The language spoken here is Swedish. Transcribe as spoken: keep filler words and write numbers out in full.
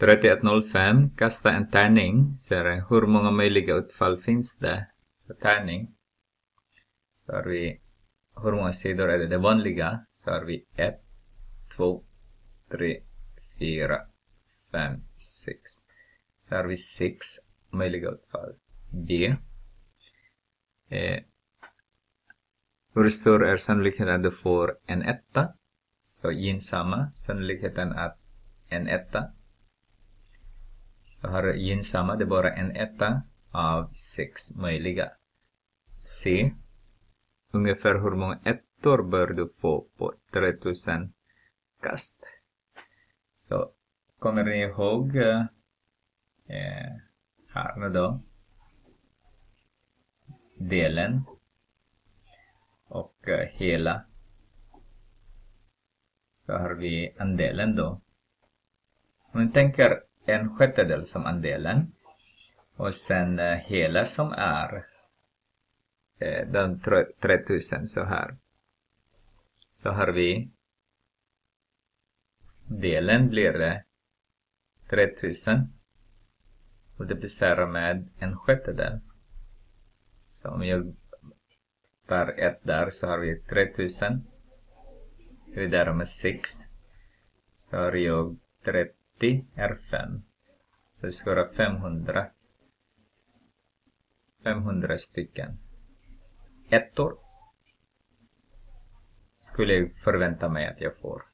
trettioett noll fem, kasta en tärning. Ser hur många möjliga utfall finns det? Så tärning. Så har vi, hur många sidor är det? Det vanliga. Så har vi ett, två, tre, fyra, fem, sex. Så har vi sex möjliga utfall. B. Eh, hur stor är sannolikheten att du får en etta? Så gynnsamma sannolikheten att en etta. Så har gynnsamma, det är bara en etta av sex möjliga. C. Ungefär hur många ettor bör du få på tre tusen kast? Så kommer ni ihåg eh, här nu då. Delen. Och eh, hela. Så har vi andelen då. Om man tänker en sjättedel som andelen. Och sen eh, hela som är eh, den tre tusen så här. Så har vi delen blir det tre tusen. Och det blir med en sjättedel. Så om jag tar ett där så har vi tre tusen. Vi där med sex. Så har jag trettio är fem. Så det ska vara femhundra. femhundra stycken. Ettor. Skulle jag förvänta mig att jag får.